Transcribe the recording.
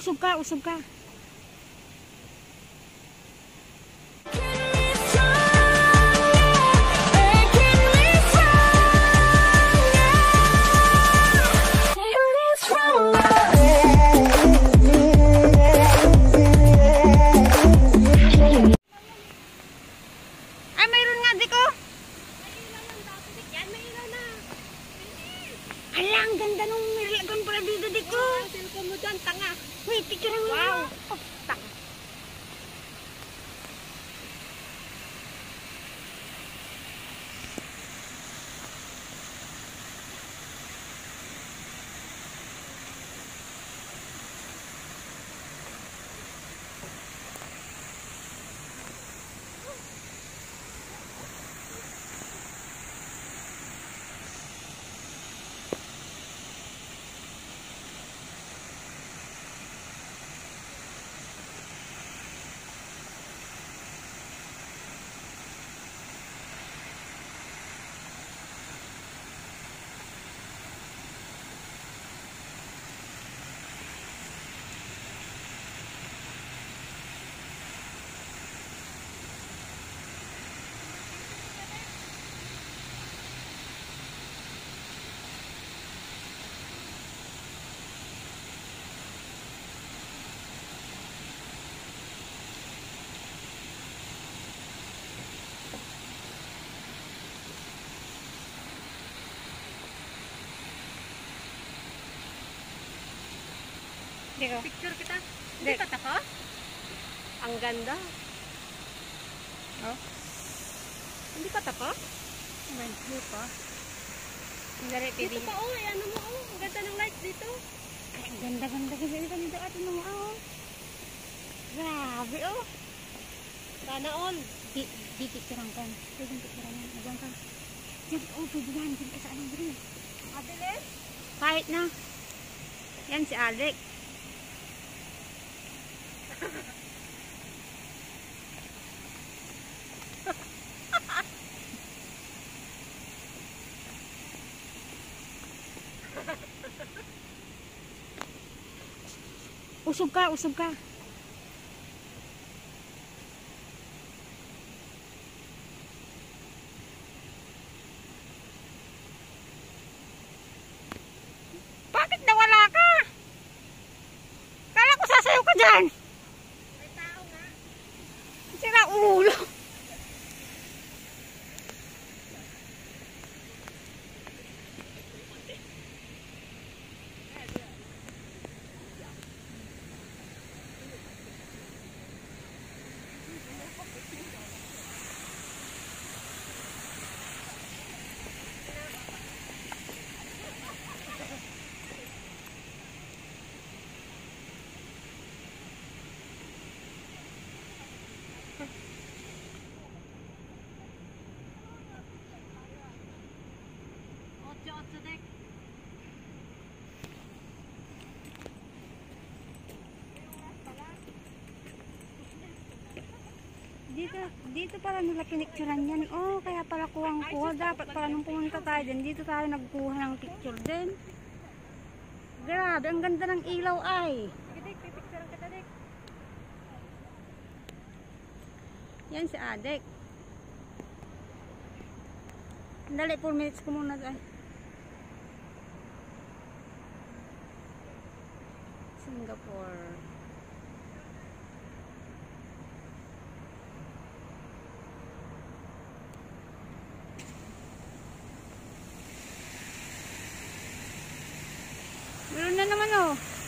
Usog ka, usog ka. Ay, mayroon nga, Diko. Hala, ang ganda nung nilagyan pala dito, Diko. Cellphone mo dyan, tanga. Wait, picture mo. Wow. Oh, tanga. Diko. Picture kita. Hindi ka taka? Ang ganda. Oh. Hindi ka taka? Hindi pa. Dari, Dito pa oh, ano mo oh. Ang ganda ng light dito. Ay, ganda-ganda kasi dito atin mo oh. Grabe oh. Sana all. Di picturean ka. Pwede picturean yan. Nagyan ka. Diyan, oh, pwede yan. Diyan ka sa anong green. Abilis? Kahit na. Yan si Alec. Usog ka, usog ka. Bakit nawala ka? Kala ko sasayaw ka dyan. May tao nga. Sira ulo. Otso dek. Dito pala nila pinicturean yan. Oh, kaya pala kuha. Dapat pala nung pumunta tayo din, dito tayo nagkuha ng picture din. Grabe, ang ganda ng ilaw ay. Sige dek, pipicture kita dek. Yan si Adek. Dali, 4 minutes ko muna ay. Singapore. Meron na naman oh.